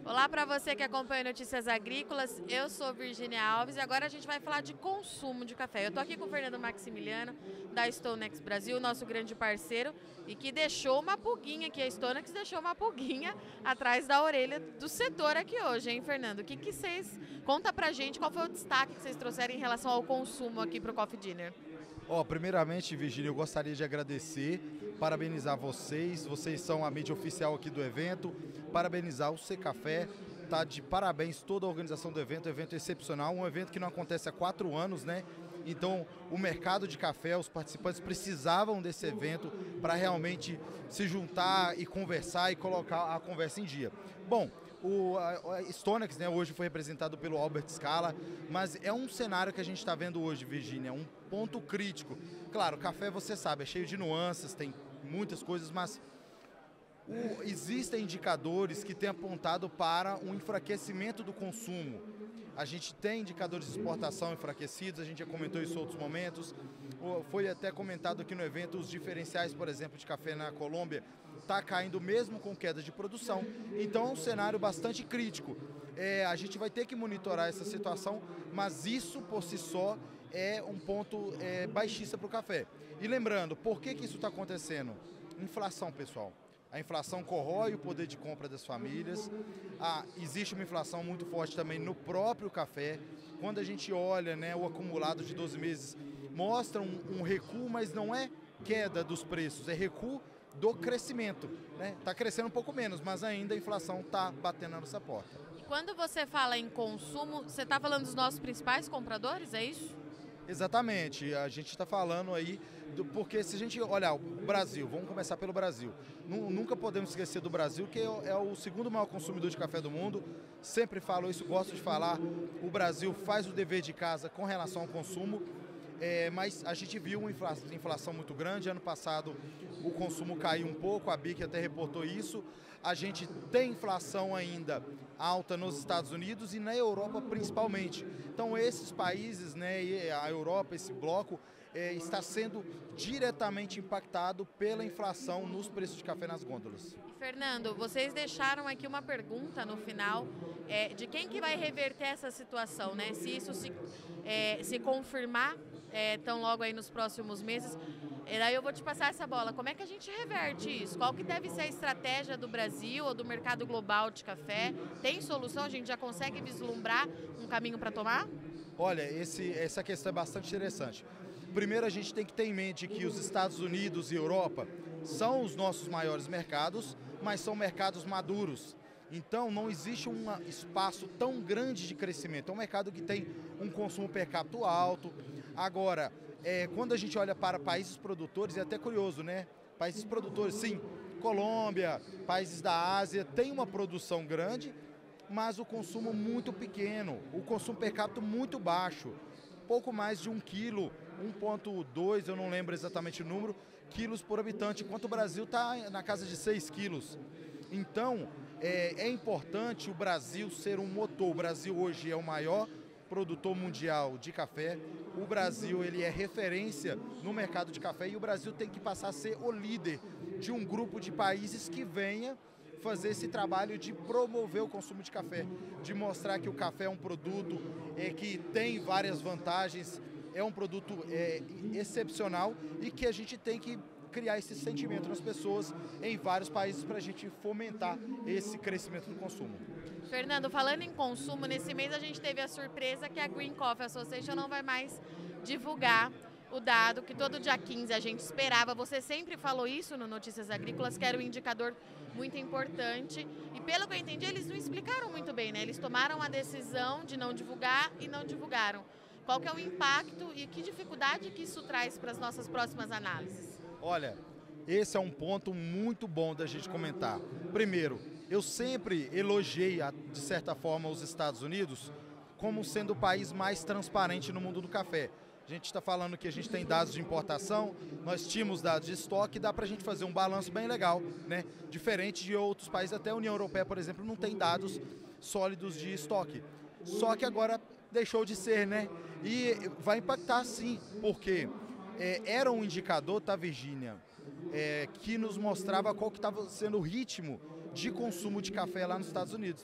Olá para você que acompanha Notícias Agrícolas, eu sou Virgínia Alves e agora a gente vai falar de consumo de café. Eu estou aqui com o Fernando Maximiliano, da Stonex Brasil, nosso grande parceiro, e que deixou uma pulguinha aqui, a Stonex deixou uma pulguinha atrás da orelha do setor aqui hoje, hein, Fernando? O que vocês... Conta pra gente qual foi o destaque que vocês trouxeram em relação ao consumo aqui para o Coffee Dinner. Primeiramente, Virgínia, eu gostaria de agradecer, parabenizar vocês são a mídia oficial aqui do evento, parabenizar o Secafé, tá de parabéns toda a organização do evento excepcional, um evento que não acontece há 4 anos, né? Então, o mercado de café, os participantes precisavam desse evento para realmente se juntar e conversar e colocar a conversa em dia. Bom, a Stonex, né, hoje foi representado pelo Albert Scala, mas é um cenário que a gente está vendo hoje, Virgínia, um ponto crítico. Claro, café, você sabe, é cheio de nuances, tem muitas coisas, mas existem indicadores que têm apontado para um enfraquecimento do consumo. A gente tem indicadores de exportação enfraquecidos, a gente já comentou isso em outros momentos. Foi até comentado aqui no evento os diferenciais, por exemplo, de café na Colômbia, está caindo mesmo com queda de produção. Então é um cenário bastante crítico. A gente vai ter que monitorar essa situação, mas isso por si só é um ponto baixista para o café. E lembrando, por que isso está acontecendo? Inflação, pessoal. A inflação corrói o poder de compra das famílias. Existe uma inflação muito forte também no próprio café. Quando a gente olha, né, o acumulado de 12 meses, mostra um recuo, mas não é queda dos preços, é recuo do crescimento. Está crescendo um pouco menos, mas ainda a inflação está batendo na nossa porta. E quando você fala em consumo, você está falando dos nossos principais compradores, é isso? Exatamente, a gente está falando aí, porque se a gente olhar o Brasil, vamos começar pelo Brasil, nunca podemos esquecer do Brasil, que é o segundo maior consumidor de café do mundo, sempre falo isso, gosto de falar, o Brasil faz o dever de casa com relação ao consumo, mas a gente viu uma inflação muito grande, ano passado o consumo caiu um pouco, a BIC até reportou isso, a gente tem inflação ainda alta nos Estados Unidos e na Europa principalmente. Então esses países, né, a Europa, esse bloco, está sendo diretamente impactado pela inflação nos preços de café nas gôndolas. Fernando, vocês deixaram aqui uma pergunta no final de quem que vai reverter essa situação, né? Se isso se confirmar tão logo aí nos próximos meses, daí eu vou te passar essa bola. Como é que a gente reverte isso? Qual que deve ser a estratégia do Brasil ou do mercado global de café? Tem solução? A gente já consegue vislumbrar um caminho para tomar? Olha, essa questão é bastante interessante. Primeiro, a gente tem que ter em mente que os Estados Unidos e Europa são os nossos maiores mercados, mas são mercados maduros. Então, não existe um espaço tão grande de crescimento. É um mercado que tem um consumo per capita alto. Agora, quando a gente olha para países produtores, é até curioso, né? Países produtores, sim, Colômbia, países da Ásia, tem uma produção grande, mas o consumo muito pequeno, o consumo per capita muito baixo. Pouco mais de 1 quilo, 1,2, eu não lembro exatamente o número, quilos por habitante, enquanto o Brasil está na casa de 6 quilos. Então, é importante o Brasil ser um motor. O Brasil hoje é o maior produtor mundial de café. O Brasil ele é referência no mercado de café e o Brasil tem que passar a ser o líder de um grupo de países que venha fazer esse trabalho de promover o consumo de café, de mostrar que o café é um produto que tem várias vantagens, é um produto excepcional e que a gente tem que criar esse sentimento nas pessoas em vários países para a gente fomentar esse crescimento do consumo. Fernando, falando em consumo, nesse mês a gente teve a surpresa que a Green Coffee Association não vai mais divulgar o dado que todo dia 15 a gente esperava. Você sempre falou isso no Notícias Agrícolas, que era um indicador muito importante. E pelo que eu entendi, eles não explicaram muito bem, né? Eles tomaram a decisão de não divulgar e não divulgaram. Qual que é o impacto e que dificuldade que isso traz para as nossas próximas análises? Olha, esse é um ponto muito bom da gente comentar. Primeiro, eu sempre elogiei, de certa forma, os Estados Unidos como sendo o país mais transparente no mundo do café. A gente está falando que a gente tem dados de importação, nós tínhamos dados de estoque, dá para a gente fazer um balanço bem legal, né? Diferente de outros países, até a União Europeia, por exemplo, não tem dados sólidos de estoque. Só que agora deixou de ser, né? E vai impactar sim, porque era um indicador, tá, Virgínia, que nos mostrava qual que estava sendo o ritmo de consumo de café lá nos Estados Unidos.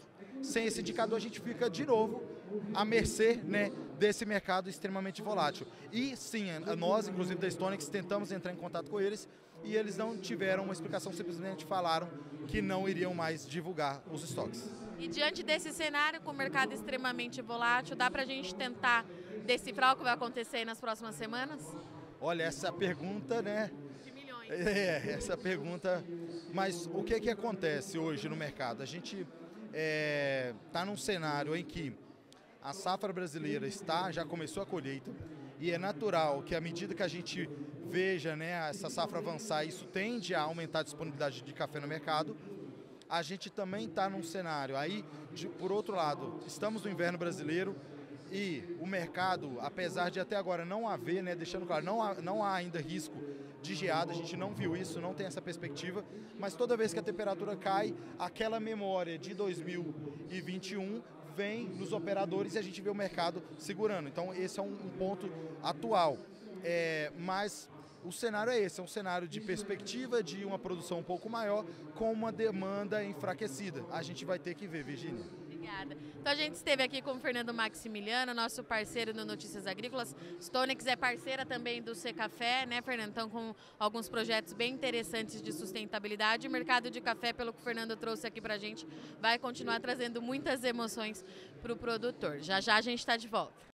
sem esse indicador a gente fica de novo à mercê, né, desse mercado extremamente volátil. E sim, nós, inclusive da Stonex, tentamos entrar em contato com eles e eles não tiveram uma explicação, simplesmente falaram que não iriam mais divulgar os estoques. E diante desse cenário, com o mercado extremamente volátil, dá para a gente tentar decifrar o que vai acontecer nas próximas semanas? Olha, essa pergunta, né? De milhões. Essa pergunta. Mas o que acontece hoje no mercado? A gente está num cenário em que a safra brasileira já começou a colheita e é natural que à medida que a gente veja, né, essa safra avançar, isso tende a aumentar a disponibilidade de café no mercado. A gente também está num cenário aí, por outro lado, estamos no inverno brasileiro e o mercado, apesar de até agora não haver, né, deixando claro, não há ainda risco de geada, a gente não viu isso, não tem essa perspectiva, mas toda vez que a temperatura cai, aquela memória de 2021 vem nos operadores e a gente vê o mercado segurando. Então esse é um ponto atual, mas o cenário é esse, é um cenário de perspectiva de uma produção um pouco maior com uma demanda enfraquecida. A gente vai ter que ver, Virgínia. Obrigada. Então a gente esteve aqui com o Fernando Maximiliano, nosso parceiro no Notícias Agrícolas. Stonex é parceira também do Secafé, né, Fernando? Então com alguns projetos bem interessantes de sustentabilidade. O mercado de café, pelo que o Fernando trouxe aqui pra gente, vai continuar trazendo muitas emoções para o produtor. Já já a gente está de volta.